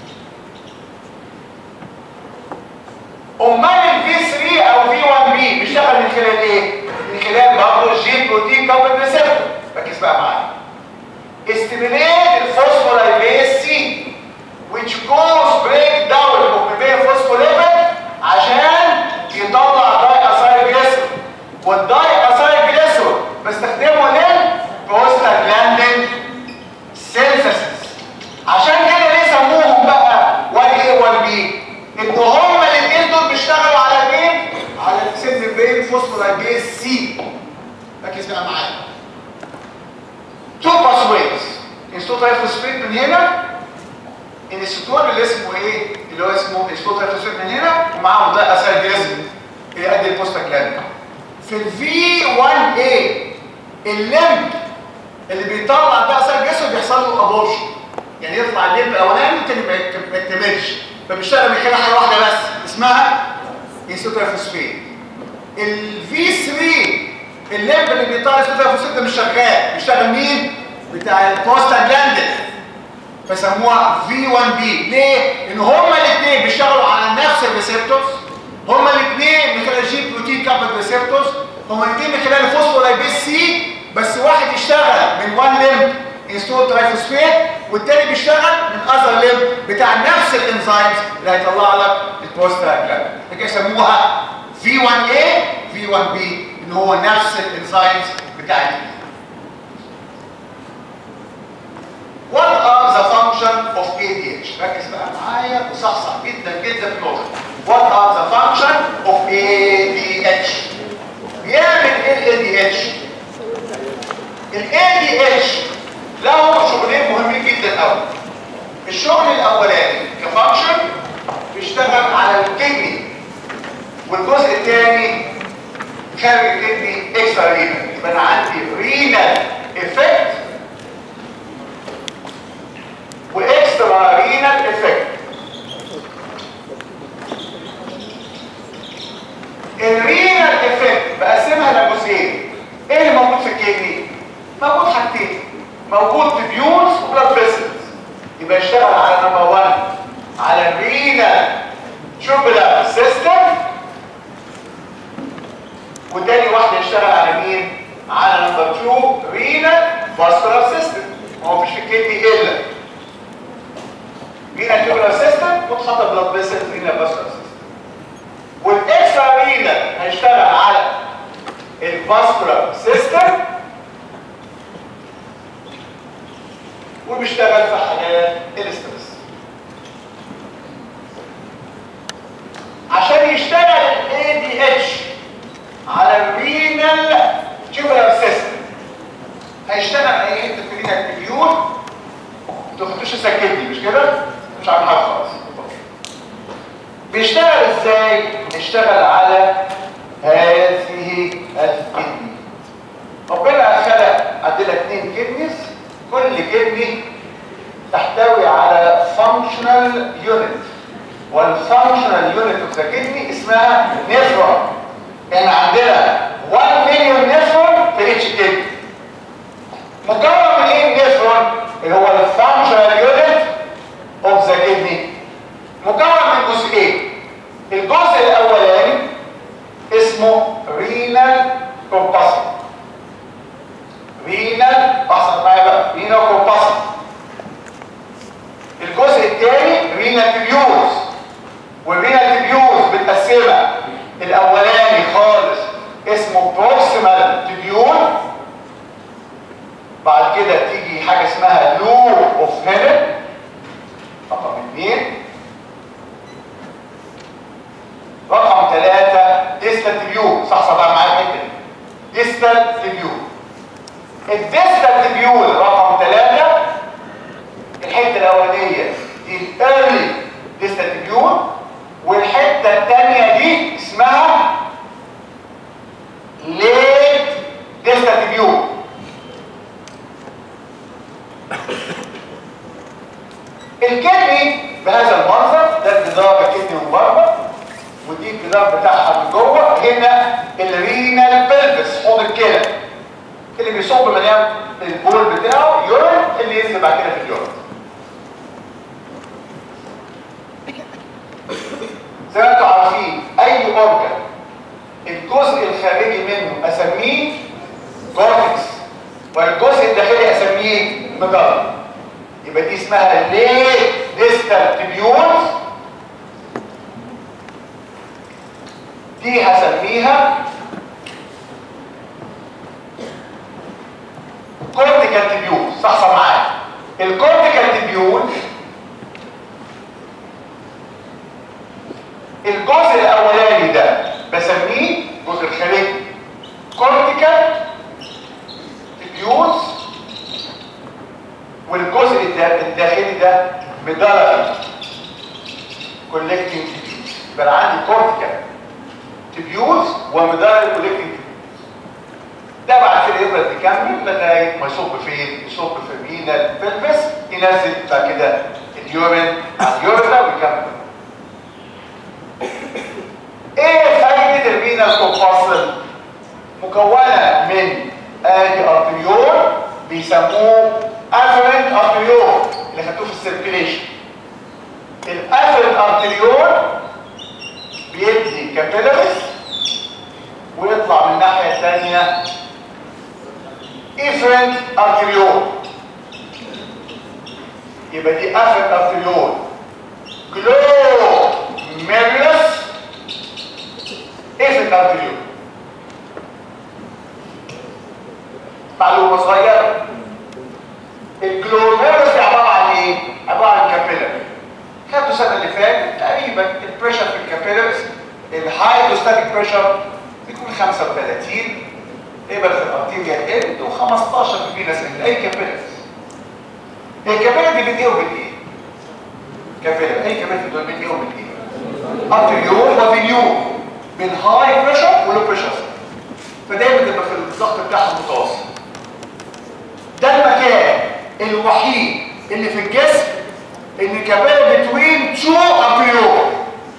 امال الفي 3 او في 1 بي بيشتغل من خلال ايه؟ من خلال برضه جي بروتين دبل ريسبتور. ركز بقى معايا. استيميليت الفوسفولايبيز سي which cause breakdown of phospholipid عشان يطلع داي اسايل جليسرول. والداي اسايل جليسرول بستخدمه للبروستاجلاندين سينثيسيس. عشان كده ليه سموهم بقى 1A 1B؟ ان هما الاثنين دول بيشتغلوا على مين؟ على السن بين فوسفولايبيز سي. ركز بقى معايا. تو باثويز انستول ترايفوسفيت من هنا، الانستول اللي اسمه ايه؟ اللي هو اسمه انستول ترايفوسفيت من هنا ومعاهم داي اسايل جليسرول اللي يؤدي البروستاجلاندين. في الفي 1 اي الليمب اللي بيطلع داي اسايل جليسرول بيحصل له ابورشن، يعني يطلع الليمب الاولاني والتاني ما يكتملش، فبيشتغل من خلال حاجه واحده بس اسمها انستول ترايفوسفيت. الفي 3 الليمب اللي بيطلع انستول ترايفوسفيت ده مش شغال، بيشتغل مين؟ بتاع البروستاجلاندين فسموها V1B. ليه؟ ان هما الاثنين بيشتغلوا على نفس الريسبتورز، هما الاثنين من خلال جي بروتين كابل ريسبتورز، هما الاثنين من خلال الفوسفولايبيز سي، بس واحد يشتغل من وان ليمب انستول ترايفوسفيت والتاني بيشتغل من اذر ليمب بتاع نفس الانزيمز اللي هيطلع لك البروستاجلاندين. كده سموها V1A V1B ان هو نفس الانزيمز بتاع الاثنين. What are the function of ADH؟ ركز بقى معايا وصحصح جدا جدا في النقطة. What are the function of ADH؟ بيعمل ايه ال ADH؟ ال ADH له شغلين مهمين جدا قوي. الشغل الأولاني كفانكشن بيشتغل على الكدني، والجزء الثاني خارج الكدني اكسترا رينال. يبقى أنا عندي رينال افكت واكسترا رينال افكت. الرينال افكت بقسمها لجزئين. ايه اللي موجود في الكدني؟ موجود حاجتين، موجود تبيولز وبلاد فيسلز. يبقى يشتغل على نمبر 1 على الرينال تيوبولار سيستم، وتاني واحده يشتغل على مين؟ على نمبر 2 رينال فاسكولار سيستم. ما هو مفيش في الكدني الا رينال تيوبولار سيستم وتحط بلاد فيسل رينال فاسكولار سيستم. والاكسترا رينال هيشتغل على الفاسكولار سيستم وبيشتغل في حالات الاسترس. عشان يشتغل ال ADH على الرينال تيوبولار سيستم هيشتغل على ايه؟ حته في رينال تيبيول. انتوا ما خدتوش السكتني مش كده؟ مش عارف حاجه خالص. بيشتغل ازاي؟ يشتغل على هذه الكدني. ربنا خلق عندنا 2 كدنيز، كل كدني تحتوي على 5 فانكشنال يونت، والفانكشنال يونت اوف ذا كدني اسمها نيفرون. يعني عندنا 1 مليون نيفرون في اتش كدني. مكون من ايه النيفرون؟ اللي هو الفانكشنال يونت اوف ذا كدني. مكون من جزئين. الجزء الاولاني اسمه رينال كورباسل. رينال، احسن معايا بقى، رينال كورباسل. الجزء الثاني رينال تبيولز. والرينال تبيولز متقسمه، الاولاني خالص اسمه بروكسيمال تبيول، بعد كده تيجي حاجه اسمها لوب اوف هيلن رقم 2، رقم 3 ديستال تبيول. صح بقى معايا الحته دي، ديستال تبيول. الديستال تبيول رقم 3 الحته الاولانيه دي الايرلي ديستال تبيول، والحته الثانيه دي اسمها ليت ديستال تبيول. الكدني بهذا المنظر، ده الجدار الكدني من بره، ودي الجدار بتاعها من جوه. هنا الرينال بلفس، حوض الكلى اللي بيصب مليان البول بتاعه يورين، اللي ينزل بعد كده في اليورين. زي ما انتم عارفين اي اورجن الجزء الخارجي منه اسميه كورتكس، والجزء الداخلي اسميه ميدالا. يبقى دي اسمها ليت ديستال تبيولز، دي هسميها كورتيكال تبيول. صح معايا؟ الكورتيكال تبيول الجزء الاولاني ده بسميه الجزء الخارجي كورتيكال تبيولز، والجزء الداخلي ده ميدالاري كولكتنج تبيولز. يبقى عندي كورتيكال تبيولز وميدالاري كولكتنج تبيولز. ده بعد كده يفضل يكمل لغايه ما يصب فين؟ يصب في الرينال بلفس، ينزل بعد كده اليورين على اليوريثرا ويكمل. ايه فايده الرينال كورباسل؟ مكونه من ادي ارتريول بيسموه افرنت ارتريول اللي خدتوه في السيركيليشن. الافرنت ارتريول بيدي كابيلاريز ويطلع من الناحيه الثانيه افرنت ارتريول. يبقى دي افرنت ارتريول جلوميرولس افرنت ارتريول. معلومه صغيره، الجلوميرولس دي عباره عن ايه؟ عباره عن كابيلاري. خدوا السنه اللي فاتت تقريبا البريشر في الكابيلاريز، الهايدروستاتيك بريشر بيكون 35، يبقى في الارتيريال اند و15 في الفينس اند. اي كابيلاريز، الكابيلاري دي بتقوم بايه؟ كابيلاري، اي كابيلاري دول بتقوم بايه؟ ارتريول وفينيول، من هاي بريشر ولو بريشر، فدايما تبقى في الضغط بتاعها متوسط. ده المكان الوحيد اللي في الجسم ان كابيلاري بتوين تو ارتريول.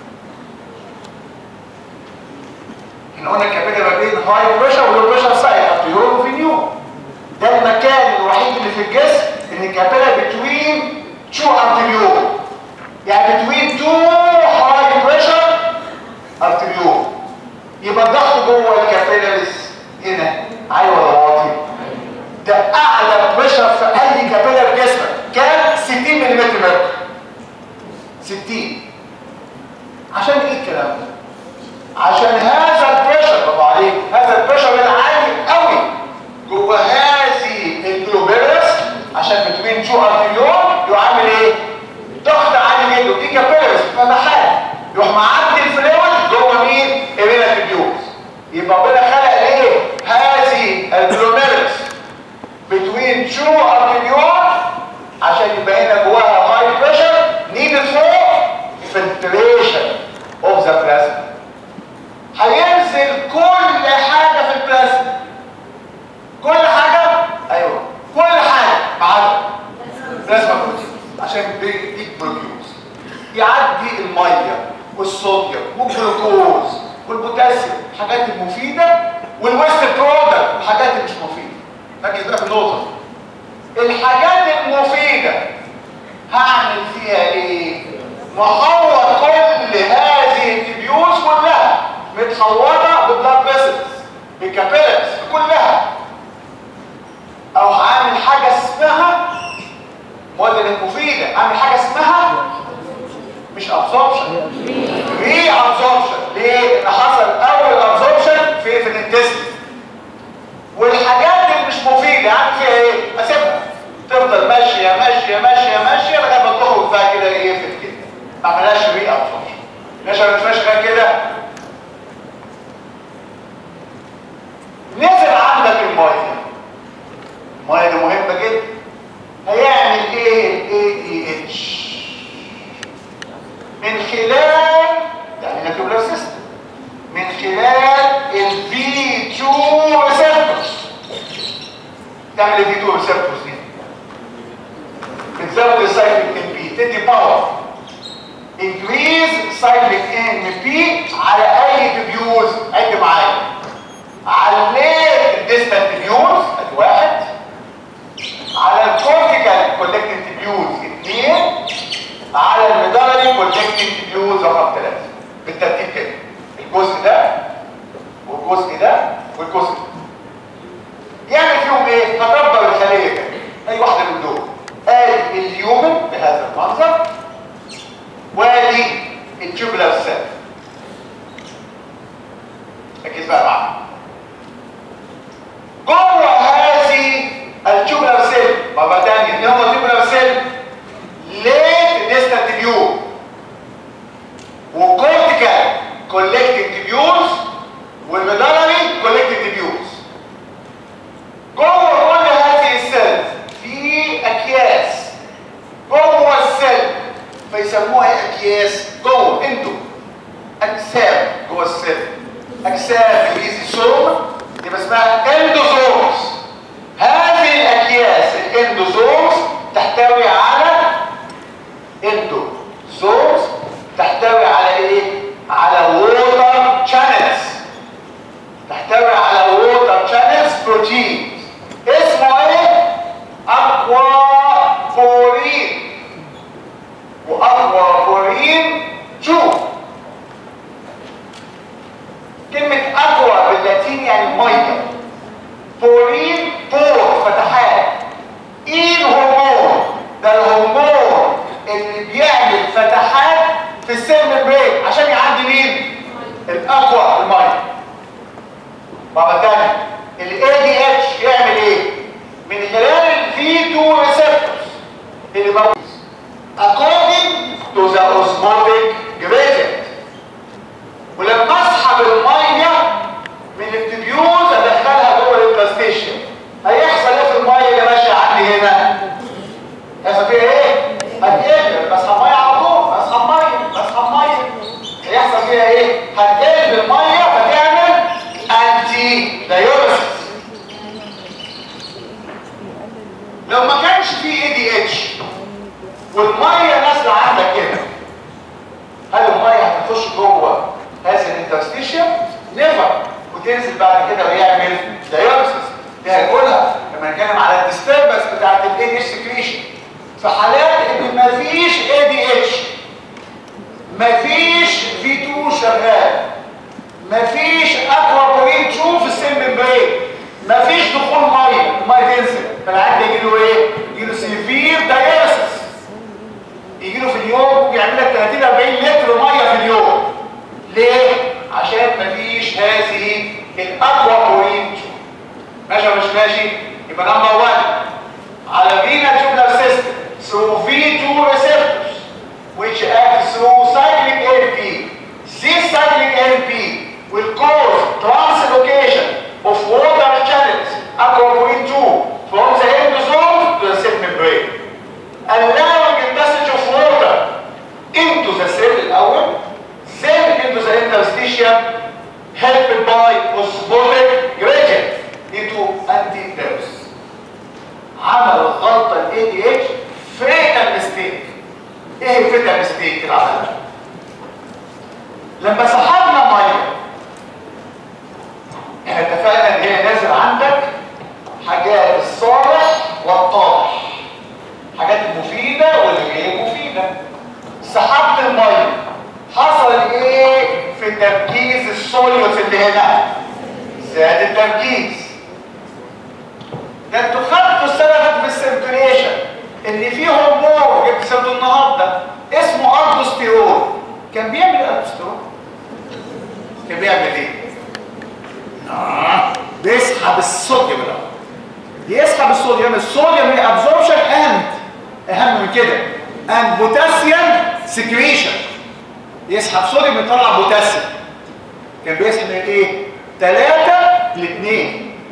احنا قلنا الكابيلاري ما بين هاي بريشر ولو بريشر سايد، ارتريول وفينيول. ده المكان الوحيد اللي في الجسم ان الكابيلاري بتوين تو ارتريول، يعني بتوين تو هاي بريشر ارتريول. يبقى الضغط جوه الكابيلاريز هنا عالي ولا واطي؟ ده اعلى بريشر في اي كابيلاري في جسمك كام؟ 60 ملم مركب. 60. عشان ايه الكلام ده؟ عشان هذا البريشر، برافو عليك، هذا البريشر العالي قوي جوه هذه الجلوميرولس، عشان بتوين تو ارتريول يعمل ايه؟ ضغط عالي جدا. دي كابيلاريز فتحات يروح معدي الفلويد جوه مين؟ الرينال تبيولز. يبقى ربنا خلق ايه؟ هذه الجلوميرولس بتوين تو ارتريول عشان يبقى هنا جواها هاي بريشر نيدد فور فلتريشن اوف ذا بلازما. يعدي الميه والصوديوم والجلوكوز والبوتاسيوم، الحاجات المفيده، والويست برودكت، الحاجات اللي مش مفيده. ركز بقى في النقطه دي. الحاجات المفيده هعمل فيها ايه؟ محوط كل هذه التبيوز كلها متحوطه ببلاد فيسلز بكابيلز كلها، او هعمل حاجه اسمها المواد المفيده، اعمل حاجه اسمها مش ابسوربشن، ري ابسوربشن. ليه؟ ان حصل اول ابسوربشن في الانتستين، والحاجات اللي مش مفيده اعمل فيها ايه؟ اسيبها تفضل ماشيه ماشيه ماشيه ماشيه لغايه ما تخرج بقى كده ايه في الكلى، ما عملهاش ري ابسوربشن. ماشي ولا مش ماشي كده؟ نزل عندك الميه، الميه دي مهمه جدا. هيعمل ايه ADH من خلال يعني النيوكلير سيستم، من خلال ال V2 receptors. تعمل ال V2 receptors دي بتزود السايكليك MP، تدي باور، increase cyclic MP على اي تبيوز. عد معايا، عليت الديستال تبيوز ادي واحد، على الكورتيكال كولكتيف تبيوز 2، على الميدالري كولكتيف تبيوز رقم 3. بالترتيب كده، الجزء ده والجزء ده والجزء ده. يعمل فيهم ايه؟ هكبر الخليه كده، اي واحده من دول. ادي اليومن بهذا المنظر، وادي التيوبولار سيل. ركز بقى معايا. جوه هذه التيوبولار سيل مرة تانية، اللي هو التيوبولار سيل ليت ديستال تبيوز وكورتيكال كولكتيف تبيوز والميدالري كولكتيف تبيوز. جوه كل هذه السيل في اكياس جوه السيل، فيسموها ايه؟ اكياس جوه انتو اجسام جوه السيل، اجسام الريزوسوم يبقى اسمها اندوسومز. هذه الاكياس الاندوسومز تحتوي على اندوسومز تحتوي على ايه؟ على ووتر شانلز، تحتوي على ووتر شانلز بروتين اسمه ايه؟ اكوا فورين واكوا فورين 2. كلمة اكوا باللاتيني يعني ميه، فورين بور فتحات. ايه الهرمون؟ ده الهرمون اللي بيعمل فتحات في السيل ممبرين عشان يعدي مين؟ الاكوا الميه. مرة تانية، ال ADH يعمل ايه؟ من خلال ال V2 receptors اللي موجود according to the osmotic gradient. ولما اسحب الميه من التبيوز ادخلها جوه الانتستيشن، هيحصل ايه في الميه اللي ماشيه عندي هنا؟ هيحصل فيها ايه؟ هتقل. بسحب ميه على طول، بسحب ميه. هيحصل فيها ايه؟ هتقل الميه فتعمل انتي دايوريسيس. لو ما كانش فيه ADH والميه نازله عندك هنا، هل الميه هتخش جوه هذا الانترستيشن؟ نيفر. وتنزل بعد كده ويعمل دايوريسيس. دي هنقولها لما نتكلم على الديستربنس بتاعت ال ADH سكريشن. في حالات ان مفيش ADH، مفيش V2 شغال، مفيش اكوابورين 2 في السيل ممبرين، مفيش دخول ميه، الميه تنزل، فالعيان يجي له ايه؟ يجي له سيفير دايوريسيس. يجي له في اليوم بيعمل لك 30 40 لتر ميه في اليوم. ليه؟ عشان مفيش هذه الاكوابورين 2. ماشي ولا مش ماشي؟ يبقى نمبر 1 على فينا تيوبولار سيستم through V2 receptors which act through cyclic AMP. This cyclic AMP will cause translocation of water channels aquaporin 2 from the endosome to the cell membrane, allowing the passage of water into the cell الأول, then into the interstitium, helped by osmotic gradient into antidose. عمل الغلطة ال ADH fatal mistake. ستيت العمل. لما سحبنا ميه احنا اتفقنا ان هي نازل عندك حاجات الصالح والطالح، حاجات المفيده واللي غير مفيده. سحبت الميه حصل ايه في تركيز السوليوت اللي هنا؟ زاد التركيز. ده انتوا خدتوا السنه في السيركيوليشن ان في هرمون جبت سيرته النهارده اسمه الدوستيرون. كان بيعمل ايه الدوستيرون؟ كان بيعمل ايه؟ بيسحب الصوديوم الاول. يسحب الصوديوم، الصوديوم هي ابزوربشن اهم من كده and بوتاسيوم سكريشن. يسحب صوديوم يطلع بوتاسيوم. كان بيسحب من ايه؟ 3 ل2.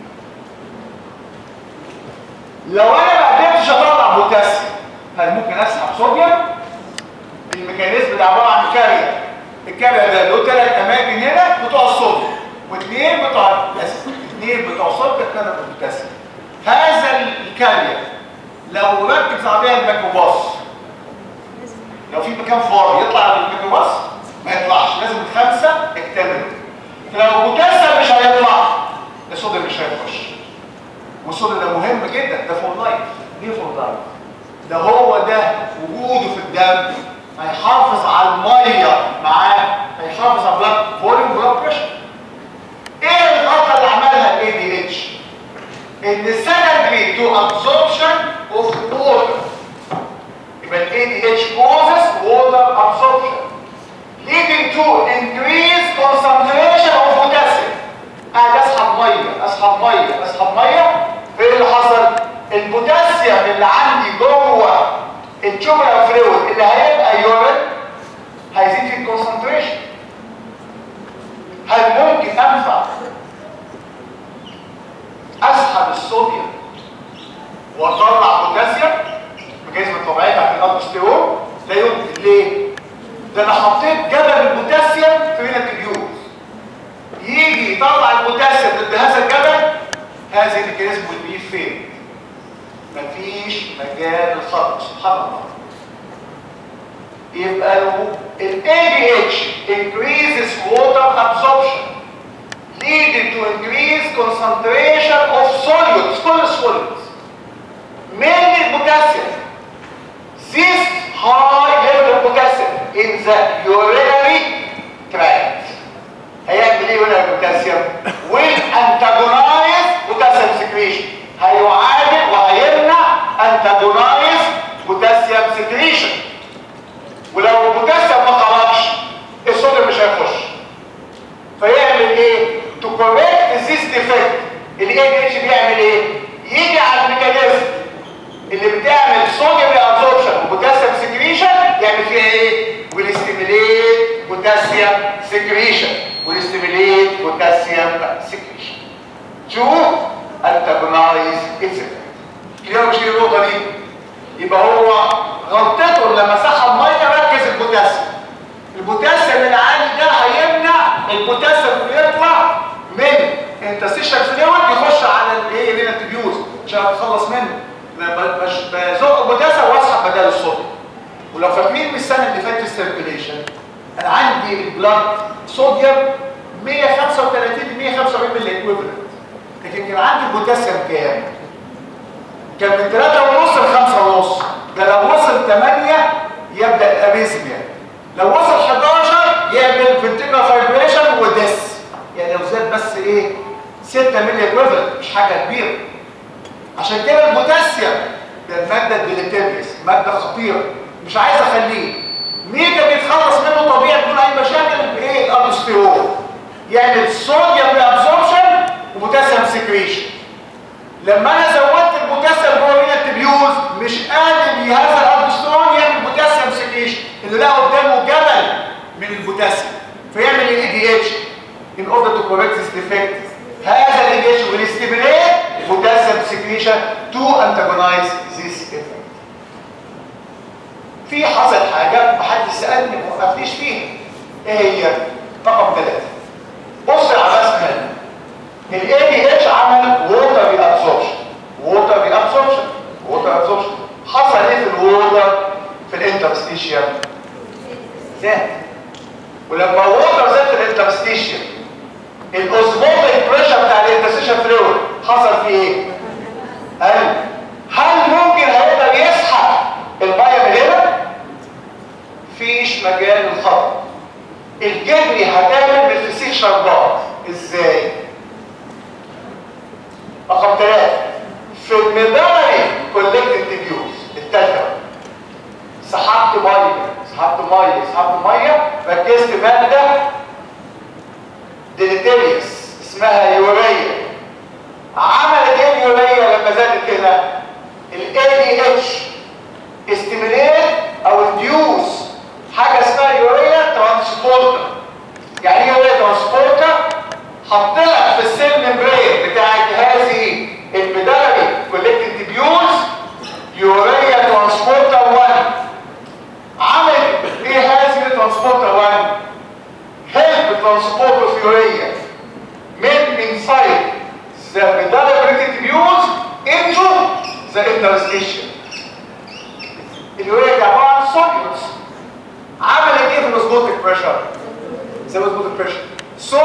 لو انا ما قدرتش اطلع بوتاسيوم هل ممكن اسحب صوديوم؟ الميكانيزم ده عباره عن كارير. الكارير ده له 3 اماكن هنا بتوع الصوديوم واثنين بتوع الصوديوم 3 بوتاسيوم. هذا الكارير لو ركز عليها الميكروباص، لو في مكان فاضي يطلع الميكروباص؟ ما يطلعش، لازم ال5 يكتملوا. لو البوتاسيوم مش هيطلع الصوديوم مش هيخش. والصوديوم ده مهم جدا، ده فور لايف. ليه فور لايف؟ ده هو ده وجوده في الدم هيحافظ على الميه معاه، هيحافظ على بلاد فوليوم بلاد بريشر. ايه الغلطه اللي عملها الاي دي اتش؟ ان secondary to absorption of water. يبقى ال ADH causes water absorption leading to increased concentration of potassium. قاعد اسحب ميه. ايه اللي حصل؟ البوتاسيوم اللي عندي جوه التوبولار فلويد اللي هيبقى يورين هيزيد في الكونسنتريشن. هل ممكن انفع اسحب الصوديوم واطلع بوتاسيوم؟ الميكانيزم الطبيعي بتاعت الالدوستيرون لا يمكن. ليه؟ ده انا حطيت جبل البوتاسيوم في فينا التبيوز، يجي يطلع البوتاسيوم ضد هذا الجبل. هذه الميكانيزم اللي فين؟ مفيش مجال للخط. سبحان الله. يبقى ال ADH increases water absorption leading to increased concentration of solutes, كل السوليوتس mainly potassium. This high level of potassium in the urinary tract هيعمل ايه هنا البوتاسيوم؟ will antagonize potassium secretion. هيعادل وهيمنع antagonize potassium secretion. ولو البوتاسيوم ما خرجش الصوديوم مش هيخش. فيعمل ايه؟ to correct this defect ال ADH بيعمل ايه؟ يجي على الميكانيزم اللي بتعمل صوديوم ريابزوربشن وبوتاسيوم سكريشن يعمل فيها ايه؟ ويستيميليت بوتاسيوم سكريشن to antagonize its effect. كده مش النقطه دي. يبقى هو غلطته لما سحب ميه ركز البوتاسيوم. البوتاسيوم العالي ده هيمنع البوتاسيوم اللي يطلع من انترستيشال فلويد يخش على الايه هنا التبيوز عشان اتخلص منه. بزق البوتاسيوم واسحب بدل الصوديوم. ولو فاكرين من السنه اللي فاتت السيركيليشن انا عندي البلاد صوديوم 135 ل 145 ملي ايكويفالنت، لكن كان عندي البوتاسيوم كام؟ كان من 3.5 ل 5.5. ده لو وصل 8 يبدا الاريزميا، لو وصل 11 يعمل فنتيكولار فايبريشن وديس. يعني لو زاد بس ايه 6 ملي ايكويفالنت مش حاجه كبيره. عشان كده البوتاسيوم ده الماده الديليتيريس، ماده خطيره مش عايز اخليه. مين اللي بيتخلص منه طبيعي بدون اي مشاكل؟ بايه؟ الالدوستيرون. يعمل صوديوم ريابزوربشن وبوتاسيوم سكريشن. لما انا زودت البوتاسيوم جوه هنا التبيوز مش قادر هذا الالدوستيرون يعمل بوتاسيوم سكريشن اللي لقى قدامه جبل من البوتاسيوم، فيعمل الاي دي اتش in order to correct this defect. هذا الاي دي اتش will stimulate potassium secretion to antagonize this effect. في حصل حاجه محدش سالني ما وقفتنيش فيها. ايه هي؟ رقم 3. بص على الرسمه هنا. الاي دي اتش عمل ووتر ريابسوربشن. حصل ايه في الووتر في الانترستيشيال؟ زاد. ولما ووتر زاد في الانترستيشن الاوزموتيك بريشر بتاع الانترستيشن فلويد حصل فيه ايه؟ قال هل ممكن هيقدر يسحب الميه من هنا؟ مفيش مجال للخطر. الجدري هتعمل بالفسيخ شربات. ازاي؟ رقم 3 في الميدالري كولكتد تيبيوز التالتة سحبت ميه ركزت ماده ديليتيريوس اسمها يوريا. عملت ايه اليوريا لما زادت كده؟ ADH استيميليت او انديوس حاجه اسمها يوريا ترانسبورتر. يعني ايه يوريا ترانسبورتر؟ حطها في السيل ممبرين بتاعت هذه الميدالري كولكتد تيبيوز يوريا ترانسبورتر 1. عملت ايه هذه الترانسبورتر 1؟ help transport of urea من inside the medullary collecting tubules into the interstitium. اليوريا دي عباره عن solutes. عملت ايه في الاسبوتيك بريشر؟ زي الاسبوتيك بريشر. So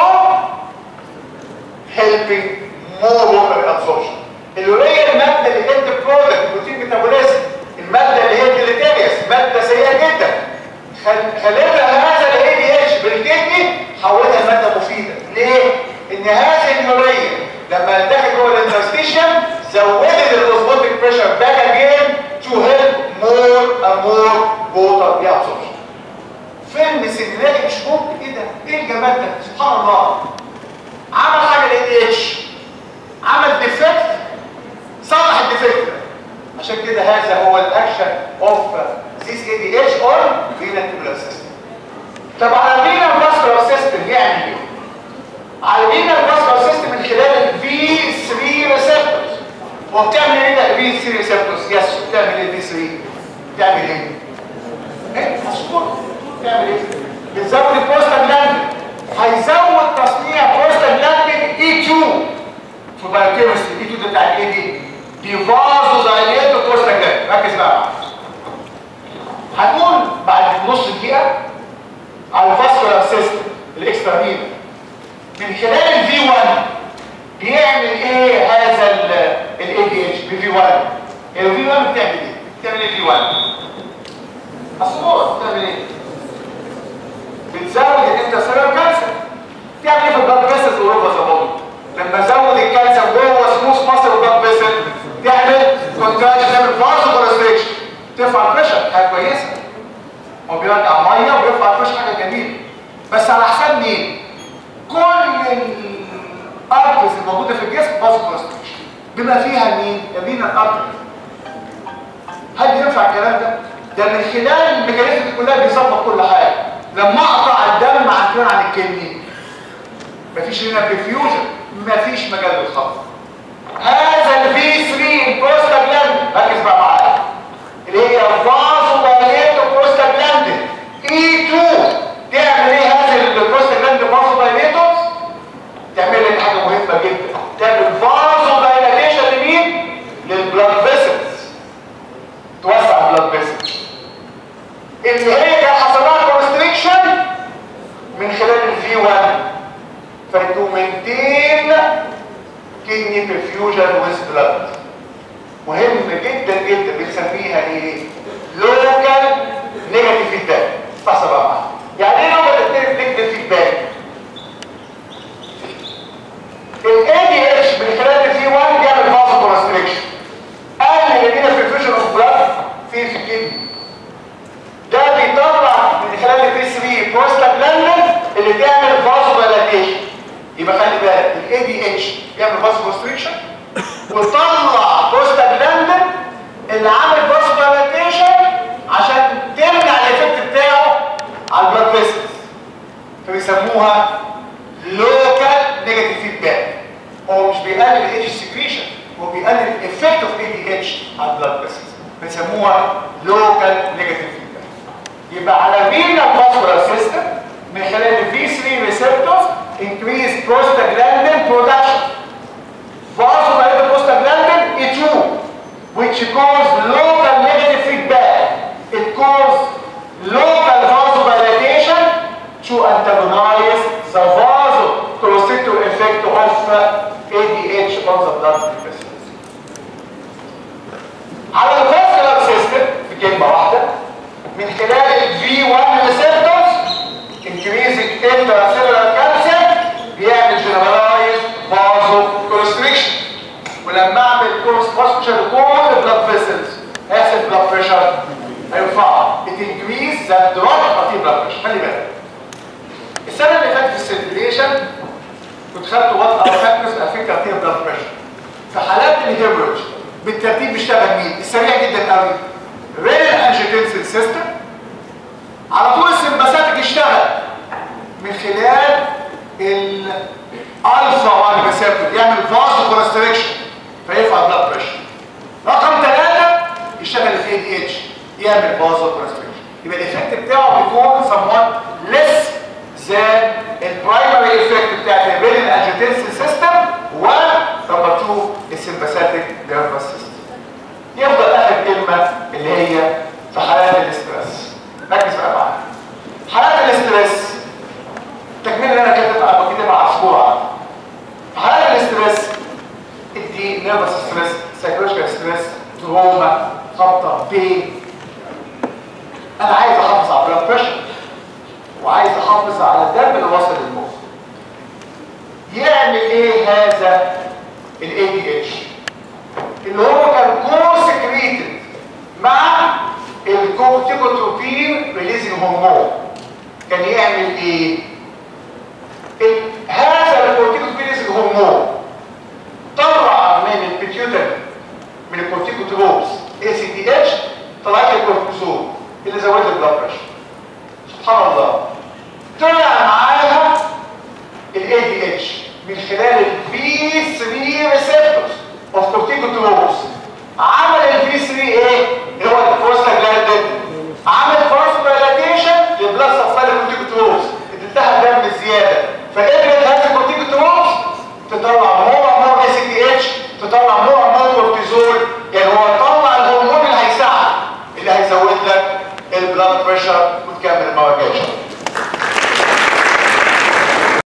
helping more water absorption. اليوريا الماده اللي كانت برودكت بروتين ميتابوليزم، الماده اللي هي ديليتيريوس، ماده سيئه جدا، خلتها هذا الاي دي اتش بالكدني حولها لماده مفيده. ليه؟ ان هذه اليوريا لما دخلت جوه الانترستيشن زودت الاوزموتيك بريشر باك اجين تو هيلب مور اند مور ووتر بي ابسوربشن. فيلم سينمائي مش ممكن. ايه ده؟ ايه الجمال ده؟ سبحان الله. عمل حاجه الاي دي اتش، عمل ديفكت، صلح الديفكت ده. عشان كده هذا هو الاكشن اوف this ADH on renal tubular system. طب على الرينال فاسكولار سيستم يعمل ايه؟ على الرينال فاسكولار سيستم من خلال الفي 3 ريسبتورز. وبتعمل ايه الفي 3 ريسبتورز؟ يس بتعمل ايه الفي 3؟ بتعمل ايه؟ ايه؟ هشكر. بتعمل ايه؟ بتزود البروستاجلاندين. هيزود تصنيع بروستاجلاندين E2 في بايوكيمستري. E2 ده بتاع الايه دي؟ دي فازو دايليتور بروستاجلاندين. ركز بقى. هنقول بعد نص دقيقة على الفاسكولار سيستم الاكسترا من خلال الفي 1 بيعمل ايه هذا الاي دي اتش بفي 1. الفي 1 بتعمل ايه؟ بتعمل ايه في 1؟ الصور بتعمل ايه؟ بتزود الانترسيلولار كالسيوم. بتعمل ايه في البلاد فيسلز اوروبا زبادي؟ لما زود الكالسيوم جوه سموث ماسل وبلاد فيسل تعمل كونتراكشن، تعمل فازو كونستريكشن، ترفع البريشر. حاجه كويسه. هو بيرجع ميه وبيرفع البريشر، حاجه جميله. بس على حساب مين؟ كل الارتريز الموجوده في الجسم فازو كونستريكشن بما فيها مين؟ الرينال ارتري. هل ينفع الكلام ده؟ ده من خلال الميكانيزم دي كلها بيظبط كل حاجه. لما اقطع الدم عن الكدني مفيش رينال بريفيوجن، مفيش مجال للخطر. هذا الفي 3 البروستاجلاندين ركز بقى معايا اللي هي فازو دايليتور بروستاجلاندين E2 تعمل ايه هذه البروستاجلاندين فازو دايليتورز؟ تعمل لك حاجه مهمه جدا، تعمل فازو دايليتيشن لمين؟ للبلاد فيسلز، توسع البلاد فيسلز اللي هي كان حصل لها كونستريكشن من خلال الفي 1 فتو مينتين كدني برفيوجن ويز بلاد. مهم جدا جدا. بنسميها ايه؟ لوكال نيجاتيف فيدباك. احسب بقى معايا. يعني ايه لوكال نيجاتيف فيدباك؟ الاي دي اتش من خلال الفي 1 بيعمل فازو كونستريكشن، قلل الرينال برفيوجن اوف بلاد في الكدني. ده بيطلع من خلال الفي 3 بروستاجلاندين اللي تعمل فازو دايلاتيشن. يبقى خلي بالك الاي دي اتش يعمل فازو كونستريكشن وطلع بروستاجلاندين اللي عامل فازو دايلاتيشن عشان تمنع الايفكت بتاعه على البلاد فيسلز. فبيسموها لوكال نيجاتيف فيدباك. هو مش بيقلل الاي اتش سكريشن، هو بيقلل الايفكت اوف اي دي اتش على البلاد فيسلز. بيسموها لوكال نيجاتيف فيدباك. يبقى على الرينال فاسكولار سيستم من خلال الفي 3 ريسبتورز increase prostaglandin production. Vasodilated prostaglandin E2, which causes local negative feedback. It causes local vasodilatation ADH on the blood vessels. على الفاسكولار سيستم في كلمه واحده من خلال V1 receptors increasing intracellular calcium بيعمل generalized vasoconstriction. ولما اعمل constriction لكل البلاد فيسلز هيحصل بلاد بريشر هيرفعه. It increase the drop of the blood pressure. خلي بالك. السنه اللي فاتت في السيركيليشن كنت خدت وات او فاكتورز افكت ترتيب البلاد بريشر. في حالات الهيموريدج بالترتيب بيشتغل مين؟ السريع جدا قوي. رينال انجيوتنسين سيستم على طول السمباثيك يشتغل من خلال الالفا 1 ريسبتور يعمل فازو كونستريكشن فيرفع البلاد بريشر. رقم 3 يشتغل الاي دي اتش يعمل فازو كونستريكشن. يبقى الايفكت بتاعه بيكون somewhat less than البرايمري ايفكت بتاعت الرينال انجيوتنسين سيستم ونمبر 2 السمباثيك نيرفس سيستم. يفضل اخر كلمه اللي هي في حالات الاسترس. ركز بقى معايا. حالات الاسترس التكمله اللي انا كاتبها عصفوره. في حالات الاسترس ادي نيرفس ستريس، سايكولوجيكال ستريس، تروما، خبطه، بين. انا عايز احافظ على البلاد بريشر وعايز احافظ على الدم اللي واصل للمخ. يعمل ايه هذا الاي دي اتش اللي هو كان كونسكريتد مع الكورتيكوتروبين ريليزنج هرمون؟ كان يعمل ايه؟ هذا الكورتيكوتروبين ريليزنج هرمون طلع من البيتيوتري من الكورتيكوتروبس اي سي تي اتش، طلعت الكورتيزون اللي زود البلاد بريشر. سبحان الله. طلع معاها الاي دي اتش من خلال البي 3 ريسبتور